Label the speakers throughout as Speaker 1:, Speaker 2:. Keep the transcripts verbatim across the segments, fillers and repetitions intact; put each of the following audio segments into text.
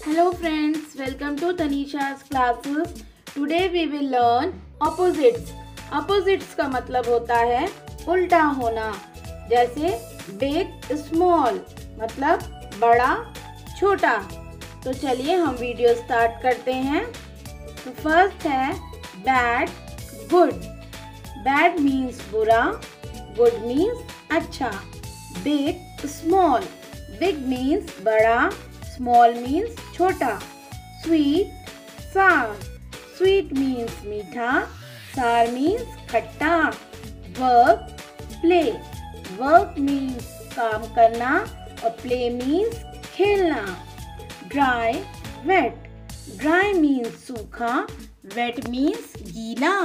Speaker 1: Hello friends, welcome to Tanisha's classes. Today we will learn opposites. Opposites का मतलब होता है उल्टा होना, जैसे big small मतलब बड़ा छोटा। तो चलिए हम वीडियो स्टार्ट करते हैं। तो फर्स्ट है bad good. Bad means बुरा, good means अच्छा। Big small. Big means बड़ा, small means छोटा। Sweet sour. Sweet means मीठा, sour means खट्टा। Work play. Work means काम करना और play means खेलना। Dry wet. Dry means सूखा, wet means गीला।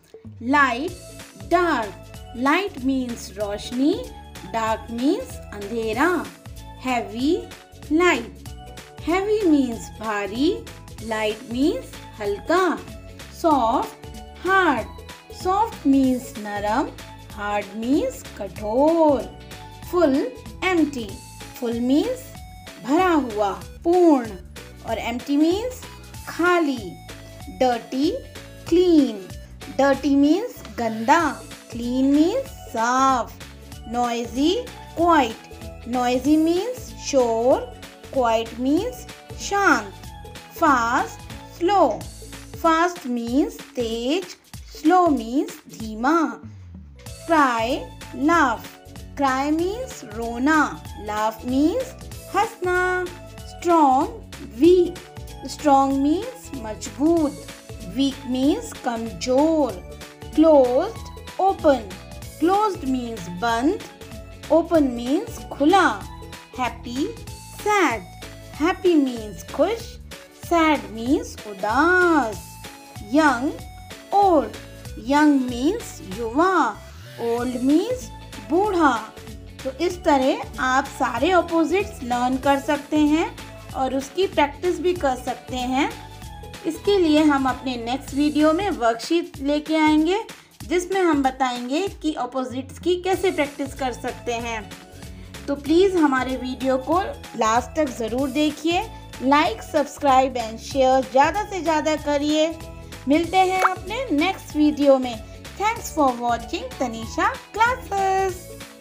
Speaker 1: Light dark. Light means रोशनी, dark means अंधेरा। Heavy light. Heavy means भारी, light means हल्का। Soft hard. Soft means नरम, hard means कठोर। Full empty. Full means भरा हुआ, पूर्ण, और empty means खाली। Dirty clean. Dirty means गंदा, clean means साफ। Noisy quiet. Noisy means शोर, quiet means शांत। Fast slow. Fast means तेज, slow means धीमा। Cry laugh. Cry means रोना, laugh means हंसना। Strong weak. Strong means मजबूत, weak means कमजोर। Closed open. Closed means बंद, open means खुला। Happy sad. Happy means खुश, sad means उदास। Young old. Young means युवा, old means बूढ़ा। तो इस तरह आप सारे ऑपोजिट्स लर्न कर सकते हैं और उसकी प्रैक्टिस भी कर सकते हैं। इसके लिए हम अपने नेक्स्ट वीडियो में वर्कशीट लेके आएंगे, जिसमें हम बताएंगे कि ऑपोजिट्स की कैसे प्रैक्टिस कर सकते हैं। तो प्लीज़ हमारे वीडियो को लास्ट तक ज़रूर देखिए। लाइक, सब्सक्राइब एंड शेयर ज़्यादा से ज़्यादा करिए। मिलते हैं अपने नेक्स्ट वीडियो में। Thanks for watching Tanisha classes.